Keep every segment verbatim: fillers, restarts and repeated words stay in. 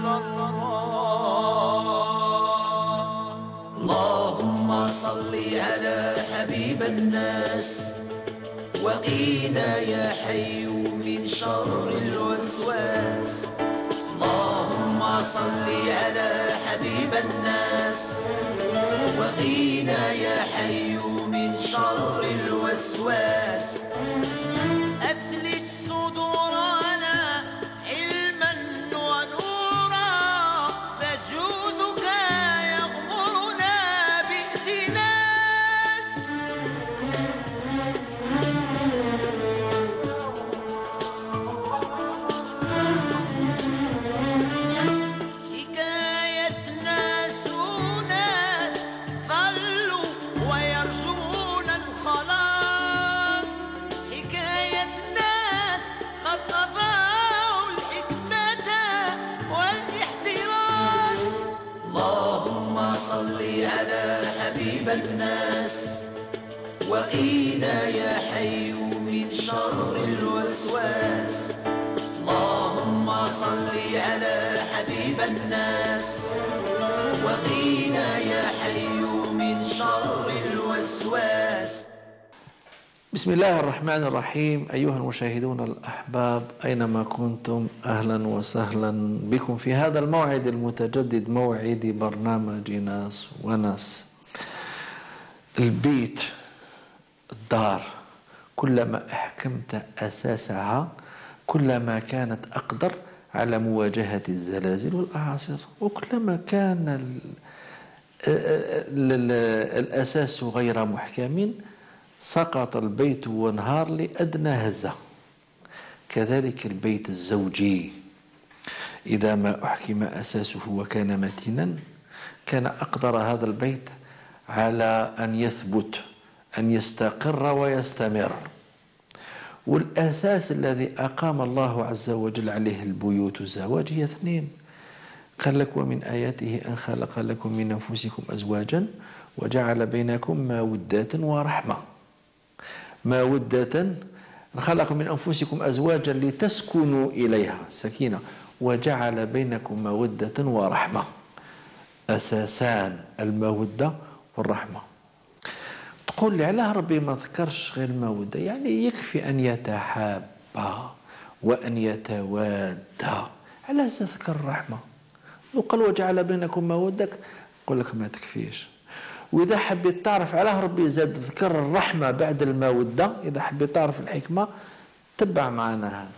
اللهم صل على حبيب الناس وقينا يا حي من شر الوسواس. اللهم صل على حبيب الناس وقينا يا حي من شر الوسواس. أثلج صدورنا علما ونورا فجودك يغمرنا بائتناس. حكاية ناس وناس ظلوا ويرجون الخلاص. حكاية ناس قد أضاعوا الحكمة والاحتراس. اللهم صل على حبيب الناس وقينا يا حي من شر الوسواس. اللهم صل على حبيب الناس وقينا يا حي من شر الوسواس. بسم الله الرحمن الرحيم. أيها المشاهدون الأحباب أينما كنتم، أهلا وسهلا بكم في هذا الموعد المتجدد، موعد برنامج ناس وناس. البيت، الدار، كلما أحكمت أساسها كلما كانت أقدر على مواجهة الزلازل والأعاصير، وكلما كان الأساس غير محكم سقط البيت وانهار لأدنى هزة. كذلك البيت الزوجي إذا ما أحكم أساسه وكان متينا كان أقدر هذا البيت على أن يثبت، أن يستقر ويستمر. والأساس الذي أقام الله عز وجل عليه البيوت الزواج هي اثنين. قال لك: ومن آياته أن خلق لكم من أنفسكم أزواجا وجعل بينكم مودة ورحمة. مودة، خلق من أنفسكم أزواجا لتسكنوا إليها، سكينة، وجعل بينكم مودة ورحمة. أساسان المودة والرحمة. تقول لي علاه ربي ما ذكرش غير المودة؟ يعني يكفي أن يتحابا وأن يتوادا، علاه ذكر الرحمة؟ وقال وجعل بينكم مودة، يقول لك ما تكفيش. وإذا حبيت تعرف علاه ربي زاد ذكر الرحمة بعد المودة، إذا حبيت تعرف الحكمة تبع معنا هذا.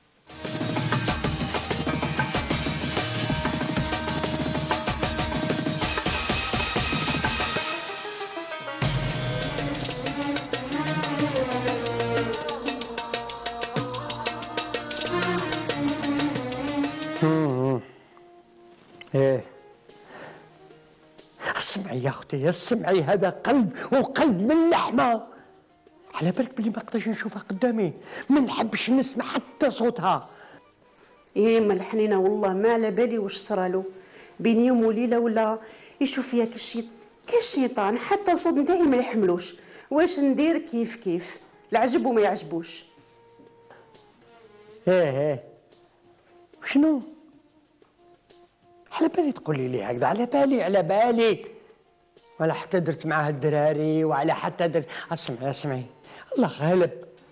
ايه اسمعي يا اختي، اسمعي، هذا قلب، وقلب من لحمه. على بالك بلي ما نقدرش نشوفها قدامي، ما نحبش نسمع حتى صوتها. ايه ما الحنينه والله ما على بالي واش صرالو بين يوم وليله، ولا يشوف فيها كالشيط كالشيطان، حتى صوت نتاعي ما يحملوش. واش ندير؟ كيف كيف، العجب وما يعجبوش. ايه ايه شنو؟ على بالي تقولي لي هكذا، على بالي على بالي، ولا حتى درت معاه الدراري، وعلى حتى درت. اسمعي اسمعي، الله غالب.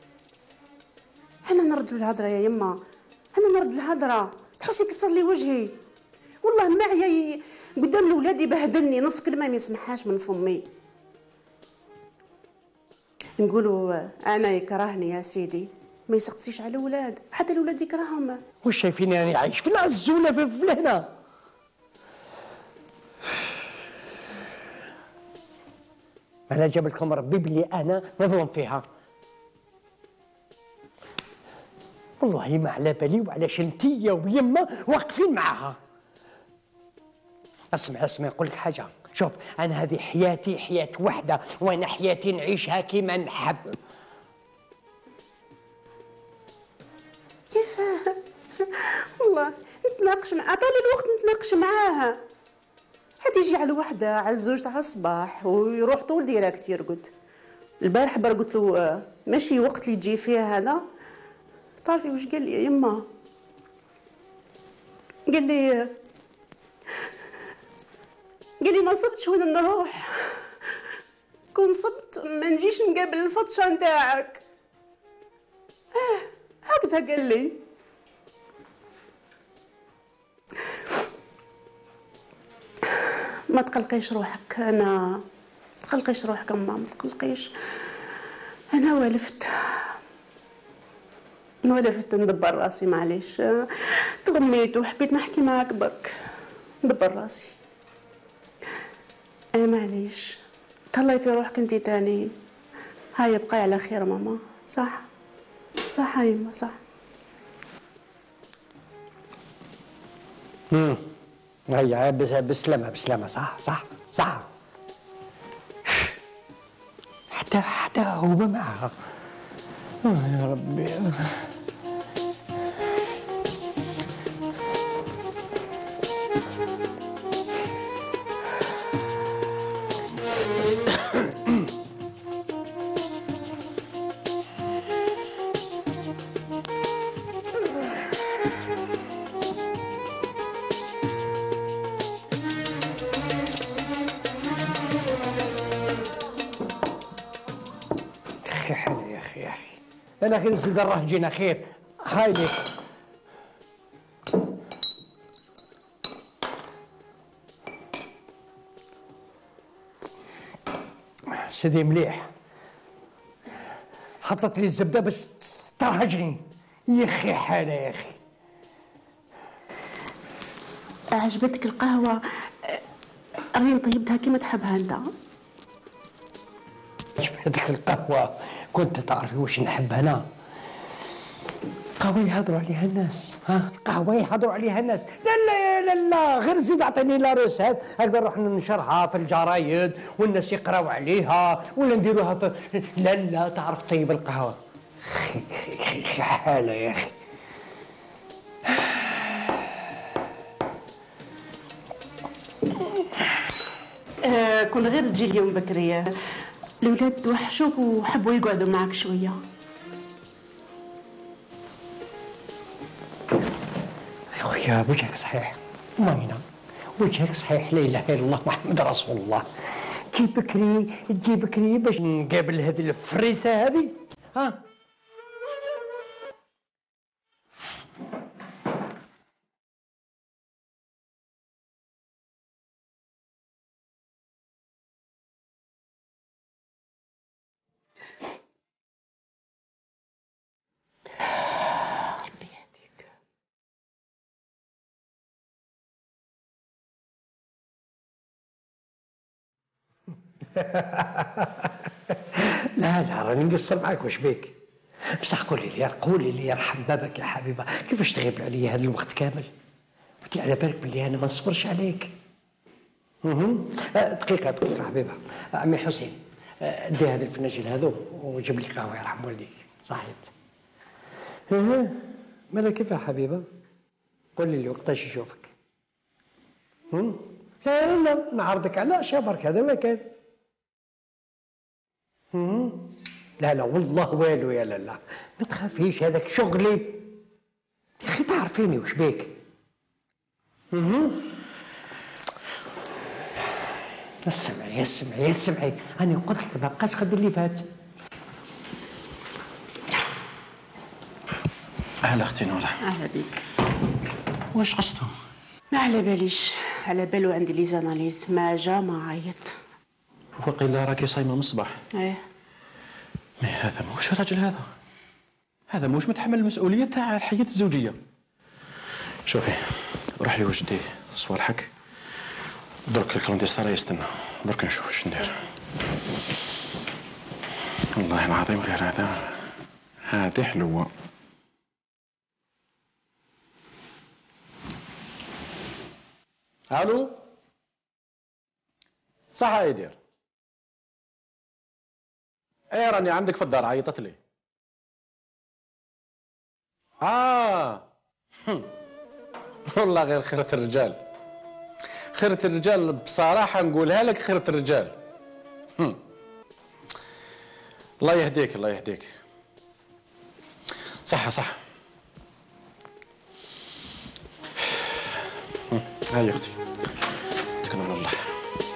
انا نرد له الهضره يا يما، انا نرد الهضره، تحوسي كسر لي وجهي والله. معايا قدام الاولاد يبهدلني، نص كلمه ما يسمعهاش من فمي. نقولوا انا يكرهني يا سيدي، ما يسقسيش على الاولاد، حتى الاولاد يكرههم. واش شايفيني انا عايش في العزوله في فلانه؟ أنا جاب لكم ربي بلي أنا نظلم فيها، والله ما على بالي وعلى شنتية ويما واقفين معها. اسمع اسمع، نقول لك حاجة، شوف أنا هذه حياتي حياة وحدة، وأنا حياتي نعيشها كيما نحب. كيف؟ والله نتناقش مع، عطاني الوقت نتناقش معاها، حتى يجي على وحده على الزوج تاع الصباح ويروح طول ديراكت يرقد. البارح برا قلت له ماشي وقت اللي تجي فيه هذا. تعرفي واش قال لي يا يما؟ قال لي قال لي ما صبتش وين نروح، كون صبت ما نجيش نقابل الفطشه نتاعك. اه هكذا قال لي. ما تقلقيش روحك، انا ما تقلقيش روحك اما ما تقلقيش، انا ولفت ولفت ندبر راسي. معليش تغميت وحبيت نحكي معاك برك ندبر راسي. اه معليش تهلاي في روحك انتي تاني. هاي بقاي على خير ماما. صح صح يا يما صح. امم هيا بسلامة بسلامة. صح صح صح. حتى حتى هو معها. آه يا ربي. يا اخي يا اخي انا خير زيد الله جينا خير. هاي ليك سيدي مليح. حطت لي الزبده باش ترهجني يا اخي. حاله يا اخي. عجبتك القهوه؟ راني طيبتها كيما تحبها انت. عجبتك القهوه؟ كنت تعرفي واش نحب انا؟ قهوه يهضروا عليها الناس. ها قهوه يهضروا عليها الناس. لا لا لا لا غير زيد اعطيني لا روسات هكذا نروح ننشرها في الجرايد والناس يقراو عليها ولا نديروها في. لا لا تعرف طيب القهوه. خي خي خي حاله يا اخي. آه كون غير تجي اليوم بكري. الولاد وحشوك وحبوا يقعدوا معك شويه. يا وجهك صحيح ماينة، وجهك صحيح. لا اله الا الله محمد رسول الله. تجي بكري تجي بكري باش نقابل هذه الفريسه هذه. ها لا لا راني نقصر معاك. واش بيك؟ بصح قولي لي قولي لي يرحم بابك يا حبيبه، كيفاش تغيب عليا هذا الوقت كامل؟ قلت على بالك بلي انا ما نصبرش عليك. اها دقيقه دقيقه حبيبه. عمي حسين دي هذا الفناجين هذو وجيب لي قهوه يرحم والديك. صحيت. اها مالك كيف يا حبيبه؟ قولي لي وقتاش يشوفك. لا لا لا نعرضك على اشياء برك هذا ما كان. لا لا والله والو يا لالا ما تخافيش هذاك شغلي يا اخي. تعرفيني وش بيك؟ اسمعي اسمعي اسمعي انا قلت لك ما بقاش خد اللي فات. اهلا اختي نوره. اهلا بك. واش قصدو؟ ما على باليش، على بالو عندي لي زاناليز ما جا ما عيط. وقيلا راكي صايمه من الصباح. ايه مي هذا موش راجل، هذا هذا موش متحمل المسؤوليه تاع الحياه الزوجيه. شوفي روحي لوجدي صوالحك درك الكلونديستار يستنى، درك نشوف واش ندير. والله العظيم غير هذا هذه حلوه. الو صح يدير. ايه راني عندك في الدار عيطت لي. اه والله غير خيرة الرجال، خيرة الرجال بصراحة نقولها لك، خيرة الرجال. الله يهديك الله يهديك. صح صح. هاي اختي تكلم الله.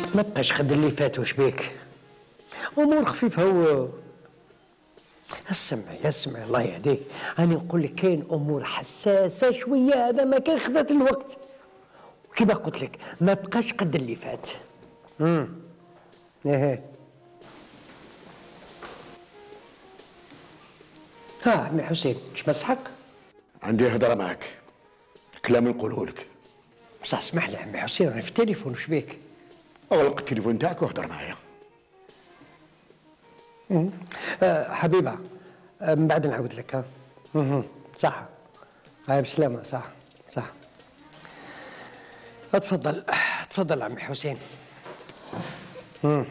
ما بقاش خد اللي فات وش بيك؟ امور خفيفه. هو اسمع اسمع الله يهديك، انا نقول لك كاين امور حساسه شويه، هذا ما كان خذت الوقت. كما قلت لك ما بقاش قد اللي فات. امم ايه ها عمي حسين اش مسحك؟ عندي هضره معك، كلام نقوله لك. بصح اسمح لي عمي حسين راني في التليفون وش بيك؟ اغلق التليفون تاعك واهضر معايا. أه حبيبه أه من بعد نعاود لك. ها اها صح. هاي بسلامه. صح صح. تفضل تفضل عمي حسين. امم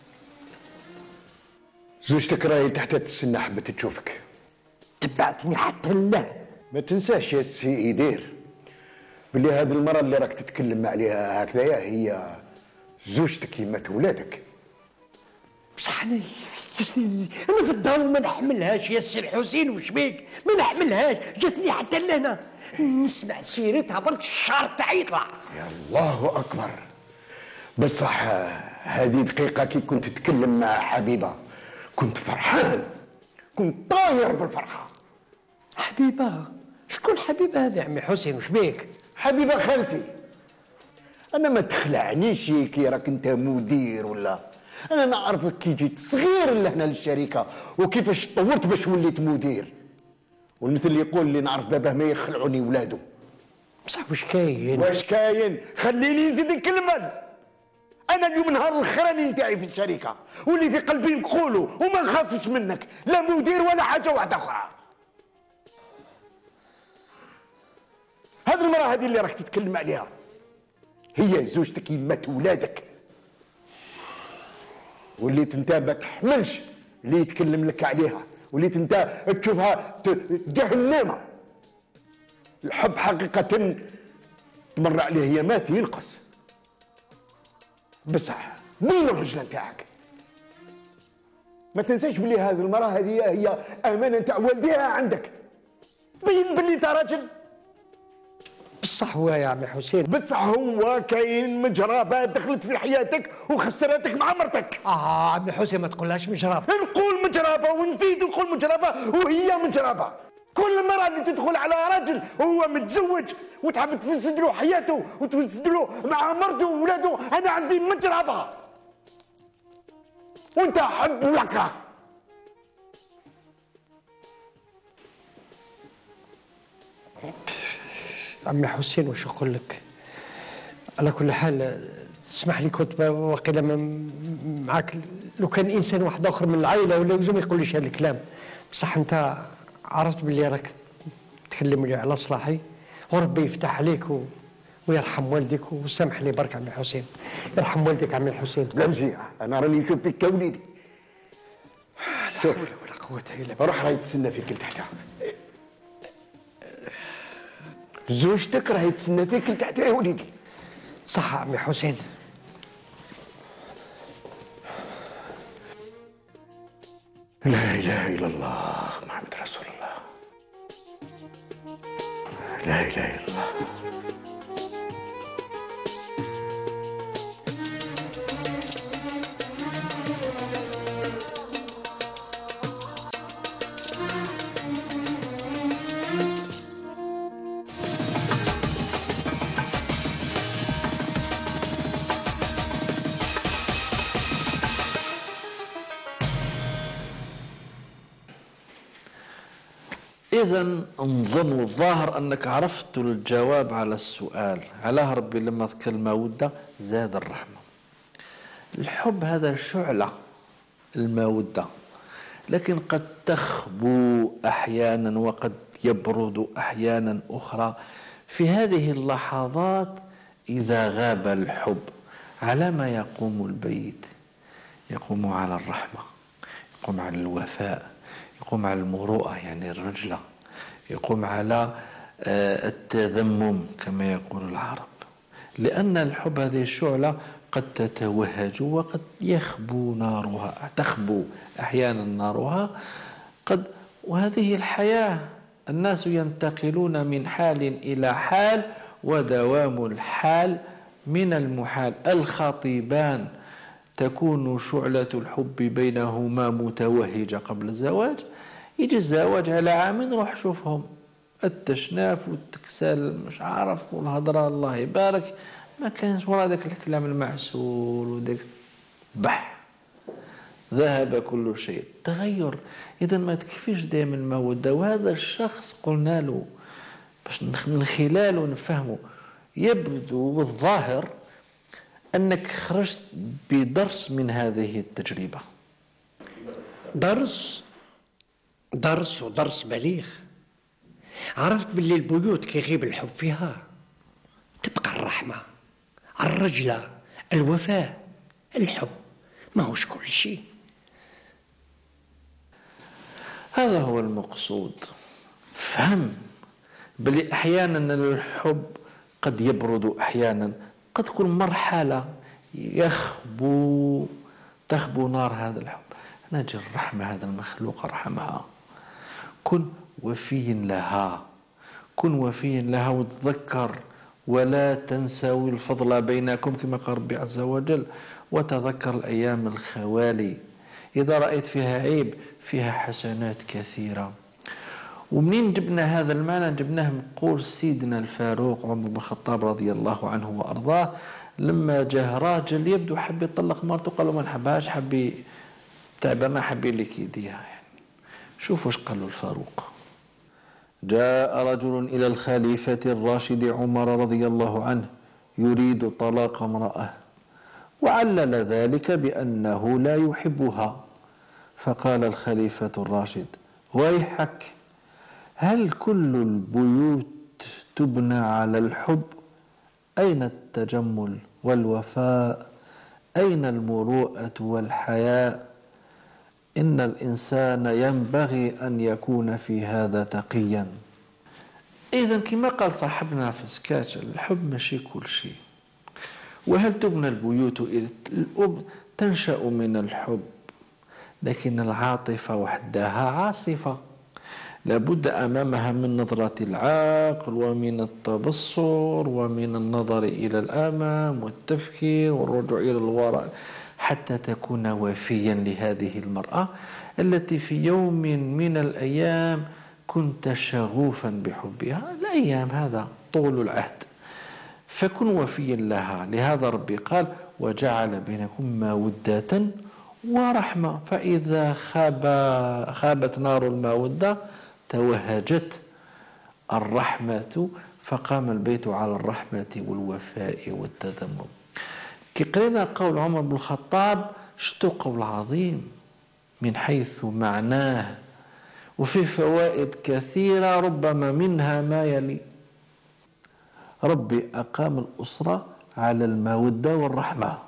زوجتك راهي تحت تستنى حبت تشوفك. تبعتني حتى له. ما تنساش يا سي إدير بلي هذه المرة اللي راك تتكلم عليها هكذايا هي زوجتك يمات ولادك. بصح انا انا في الدار وما نحملهاش يا سي الحسين وش بيك؟ ما نحملهاش، جاتني حتى لهنا نسمع سيرتها برك الشعر تاعي يطلع. يا الله اكبر. بصح هذه دقيقة كي كنت تتكلم مع حبيبة كنت فرحان، كنت طاير بالفرحة. حبيبة؟ شكون حبيبة هذه عمي حسين وش بيك؟ حبيبة خالتي. أنا ما تخلعنيش كي راك أنت مدير ولا، أنا نعرفك كي جيت صغير لهنا للشركة وكيفاش تطورت باش وليت مدير، والمثل اللي يقول اللي نعرف باباه ما يخلعوني ولادو. بصح واش كاين؟ واش كاين؟ خليني نزيد نكلمك. أنا اليوم نهار الأخراني نتاعي في الشركة واللي في قلبي نقولوا وما نخافش منك، لا مدير ولا حاجة واحدة أخرى. هذه المرأة هذه اللي راك تتكلم عليها هي زوجتك يمات ولادك، وليت انت ما تحملش اللي يتكلم لك عليها، وليت انت تشوفها جهنمة. الحب حقيقة تمر عليه هي مات ينقص، بصح بين الرجلة نتاعك. ما تنساش بلي هذه المرأة هذه هي أمانة نتاع والديها عندك. بين بلي انت راجل. بصح هو يا عمي حسين، بصح هو كاين مجربة دخلت في حياتك وخسرتك مع مرتك. اه عمي حسين ما تقولهاش مجربة. نقول مجربة ونزيد نقول مجربة وهي مجربة. كل مرة اللي تدخل على راجل وهو متزوج وتحب تفسد له حياته وتفسد له مع مرته وولاده، أنا عندي مجربة وأنت حب وكره. عمي حسين واش نقول لك؟ على كل حال تسمح لي كنت واقيلا معاك لو كان انسان واحد اخر من العائله ولا لازم يقول ليش هذا الكلام. بصح انت عرفت باللي راك تكلم لي على صلاحي، وربي يفتح عليك و... ويرحم والديك وسامح لي برك عمي حسين. يرحم والديك عمي الحسين. لا مزيان، انا راني نشوف فيك كوليدي. لا حول ولا قوه الا بالله. روح راهي تسنى فيك لتحتها. زوجتك راهي تسنى فيك لتحتها يا وليدي. صح عمي حسين. لا اله الا الله محمد رسول الله. لا اله الا الله. إذا نظن الظاهر أنك عرفت الجواب على السؤال علاه ربي لما ذكر المودة زاد الرحمة. الحب هذا شعلة المودة، لكن قد تخبو أحيانا وقد يبرد أحيانا أخرى. في هذه اللحظات إذا غاب الحب على ما يقوم البيت؟ يقوم على الرحمة، يقوم على الوفاء، يقوم على المروءة يعني الرجلة، يقوم على التذمم كما يقول العرب. لأن الحب هذه الشعلة قد تتوهج وقد يخبو نارها، تخبو أحيانا نارها قد. وهذه الحياة، الناس ينتقلون من حال إلى حال، ودوام الحال من المحال الخطيبان تكون شعلة الحب بينهما متوهجة قبل الزواج، يجي الزواج على عام نروح شوفهم التشناف والتكسال مش عارف والهضرة الله يبارك، ما كانش ورا ذاك الكلام المعسول وذاك بح، ذهب كل شيء. تغير. إذا ما تكفيش دائما المودة، وهذا الشخص قلنا له باش من خلاله نفهمه يبدو بالظاهر أنك خرجت بدرس من هذه التجربة. درس درس ودرس بليغ. عرفت باللي البيوت كي يغيب الحب فيها تبقى الرحمة، الرجلة، الوفاء. الحب ما هوش كل شيء. هذا هو المقصود. فهم بلي أحيانا الحب قد يبرد، أحيانا قد تكون مرحلة يخبو تخبو نار هذا الحب. نجي الرحمة، هذا المخلوق ارحمها، كن وفي لها، كن وفي لها وتذكر ولا تنسوا الفضل بينكم كما قال ربي عز وجل، وتذكر الأيام الخوالي إذا رأيت فيها عيب فيها حسنات كثيرة. ومنين جبنا هذا المعنى؟ جبناه من قول سيدنا الفاروق عمر بن الخطاب رضي الله عنه وأرضاه، لما جاه راجل يبدو حب يطلق مرته، قالوا ما نحبهاش، حبي تعبنا، حبي لك يديها يعني. شوفوا ايش قال له الفاروق. جاء رجل إلى الخليفة الراشد عمر رضي الله عنه يريد طلاق امرأة، وعلل ذلك بأنه لا يحبها، فقال الخليفة الراشد: ويحك، هل كل البيوت تبنى على الحب؟ أين التجمل والوفاء؟ أين المروءة والحياء؟ إن الإنسان ينبغي أن يكون في هذا تقيا. إذا كما قال صاحبنا في سكاش، الحب ماشي كل شيء. وهل تبنى البيوت؟ الأب تنشأ من الحب، لكن العاطفة وحدها عاصفة، لابد أمامها من نظرة العقل ومن التبصر ومن النظر إلى الأمام والتفكير والرجوع إلى الوراء حتى تكون وفيا لهذه المرأة التي في يوم من الأيام كنت شغوفا بحبها. الأيام هذا طول العهد، فكن وفيا لها. لهذا ربي قال: وجعل بينكم مودة ورحمة، فإذا خاب خابت نار المودة توهجت الرحمة، فقام البيت على الرحمة والوفاء والتذمم. كي قرينا قول عمر بن الخطاب شتو قول عظيم من حيث معناه، وفي فوائد كثيرة، ربما منها ما يلي: ربي أقام الأسرة على المودة والرحمة.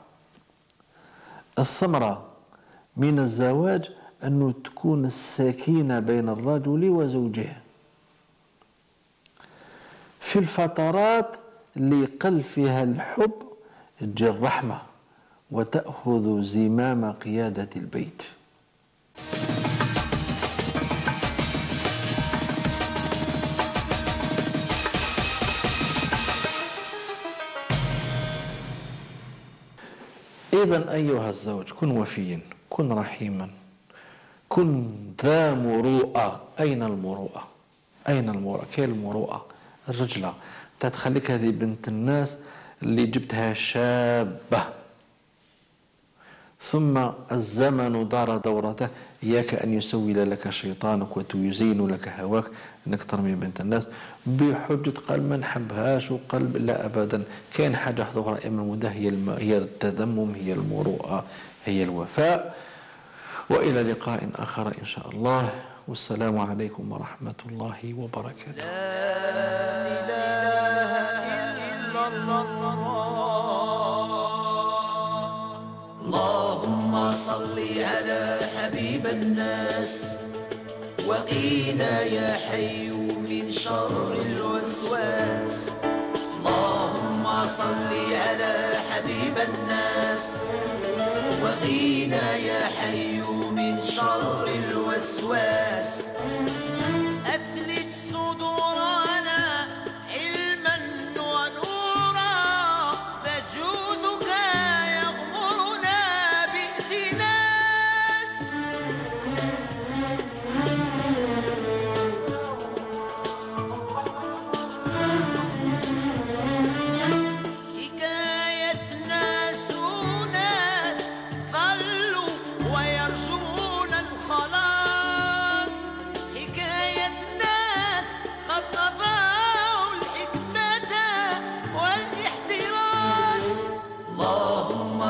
الثمرة من الزواج أنه تكون السكينة بين الرجل وزوجه في الفترات اللي يقل فيها الحب، تجي الرحمة وتأخذ زمام قيادة البيت. إذن أيها الزوج، كن وفيا، كن رحيما، كن ذا مروءة. أين المروءة؟ أين المروءة؟ كاين المروءة الرجلة تتخليك هذه بنت الناس اللي جبتها شابة، ثم الزمن دار دورته، إياك أن يسول لك شيطانك ويزين لك هواك أنك ترمي بنت الناس بحجة قال ما نحبهاش وقلب. لا أبدا، كاين حاجة أخرى إما المدة، هي الم... هي التذمم، هي المروءة، هي الوفاء. وإلى لقاء آخر إن شاء الله، والسلام عليكم ورحمة الله وبركاته. اللهم صل على حبيب الناس، وقينا يا حي من شر الوسواس. اللهم صل على حبيب الناس، وقينا يا حي من شر الوسواس. أثلج صدورنا علما ونورا، فج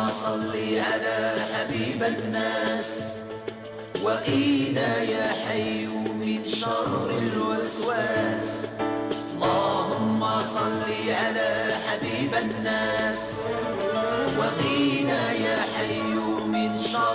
صل على حبيب الناس وقينا يا حي من شر الوسواس اللهم صل على حبيب الناس وقينا يا حي من شر